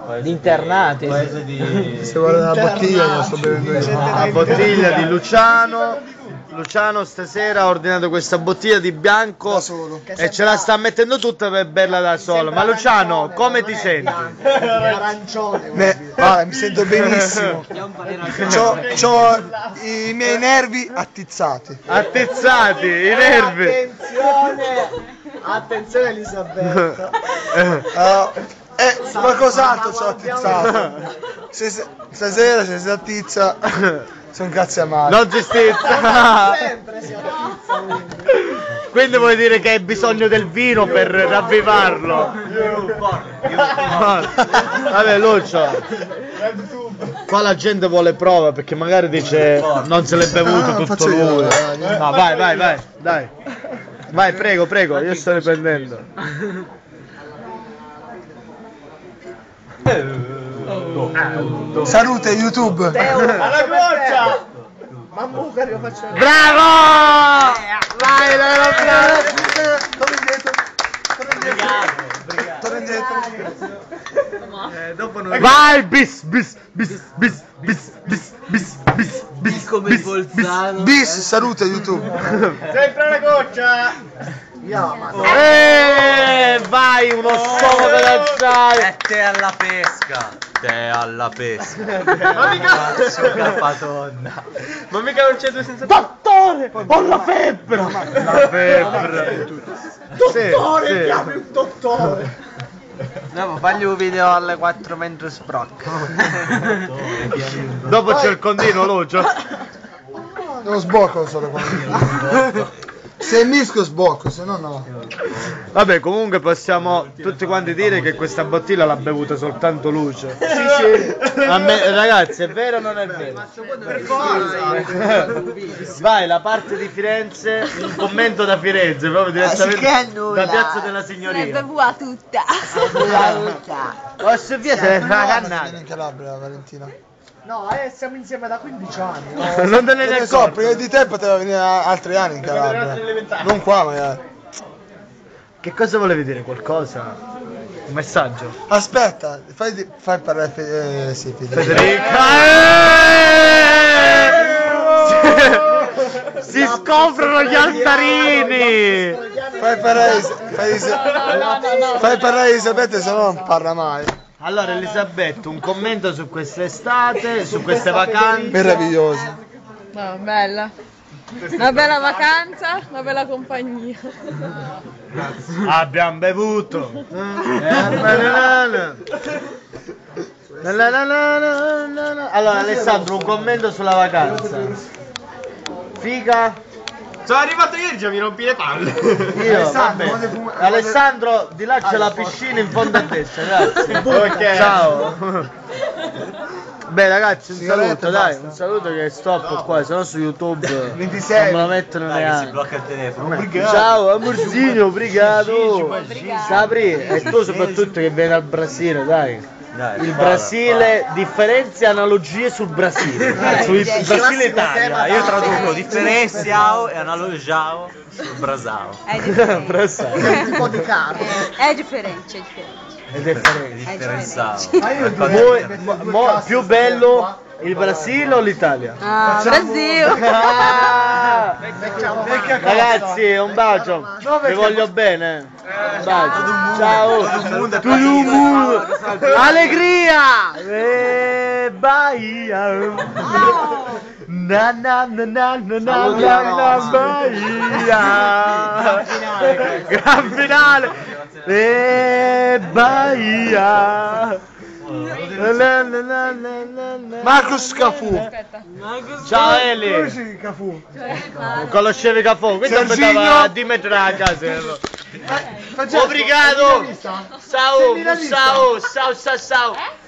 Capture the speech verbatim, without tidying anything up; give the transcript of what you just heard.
Di internati. Se vuole una bottiglia io sto bevendo io. La bottiglia di Luciano. Luciano stasera ha ordinato questa bottiglia di bianco e ce la sta mettendo tutta per berla da solo. Ma Luciano, come ti senti? Arancione. Me, ah, mi sento benissimo. C'ho, c'ho i miei nervi attizzati. Attizzati, i nervi. Attenzione, attenzione Elisabetta. Uh, eh, qualcos'altro c'ho attizzato. Se, se, stasera se si attizza sono cazzi amari. Non si stizza. Sempre si attizza, quindi. Quindi vuoi dire che hai bisogno del vino per ravvivarlo? Vabbè Lucio, qua la gente vuole prova perché magari dice non se l'è bevuto Ah, tutto io, lui. eh. No vai vai vai, dai. Vai prego prego, io sto riprendendo. Salute YouTube. Alla goccia! Mammuca io faccio. Bravo! Vai, bravo, bravo. Torna indietro. Torna indietro. Torna indietro. Vai, bis, bis, bis, bis, bis, bis, bis, bis, bis, Come il Bolzano. Bis, salute YouTube. Sempre alla goccia! Eh, vai, uno sfogo pedacciale. E te alla pesca. Te alla pesca. Ma mica Capatonna. Ma mica non c'è due senza Dottore, ho la febbre. La febbre. dottore, Sì, sì. chiami un dottore! No, fagli un video alle quattro mentre sprocca. Dopo c'è il continuo, Lucio. Non sbocco solo quando. Se mischio sbocco, se no no. Vabbè, comunque possiamo tutti quanti dire che questa bottiglia l'ha bevuta soltanto Lucio. Sì, sì. A me, ragazzi, è vero o non è vero? Per forza! Vai, la parte di Firenze, un commento da Firenze, proprio direttamente da Piazza della Se l'è Signoria. bevuta tutta. Oh, se via se ne fa una Vieni cannata. in Calabria, Valentina. No, eh, siamo insieme da quindici anni. No? Non te ne Che ne ne so, accorgi. prima di te poteva venire altri anni in Calabria. Non qua magari. Che cosa volevi dire? Qualcosa? Un messaggio? Aspetta, fai, di- fai parlare Fe- eh, sì, Federica. Federica! Eh! Si, si scoprono gli altarini! Fai parlare fai, fai parlare Elisabetta, se no non parla mai. Allora Elisabetta, un commento su quest'estate, su queste vacanze. Meravigliosa. No, bella. Una bella vacanza, una bella compagnia. Abbiamo bevuto. Allora Alessandro, un commento sulla vacanza. Figa? Sono arrivato ieri, già mi rompi le palle. Io, vabbè. Alessandro, di là c'è la piscina in fondo a destra, grazie. Ok. Ciao. Beh ragazzi, un Sigarette, saluto, dai, basta. un saluto che stop qua, se no su YouTube ventisei. non me lo mettono Dai, che si neanche. blocca il telefono. Ciao amorzinho, obrigado. Sapri, e tu soprattutto che vieni dal Brasile, dai. Dai, Il parla, Brasile, differenze e analogie sul Brasile. Sul Brasile Italia. Io traduco differenziao e analogiao sul brasao. È differente. Brasile. Un po' di carne. È differente, è differente. È differente. Differenziao. Mo- mo- più bello il Brasile o l'Italia? Ah, Brasile. Ah! Ragazzi, un bacio. Vi voglio bene. Un bacio. Ciao. Tutto il mondo. Allegria. Eh, Bahia. Na na na na na na na na Bahia. Gran finale. Eh, Bahia. Na, na, na, na, na, na. Marcus Cafu. Ciao Eli. Conosci Cafu? Conoscevi Cafu? Questo Serginho. abitava a Dimetra a casa. Obrigado. Ciao, ciao, ciao, ciao, ciao.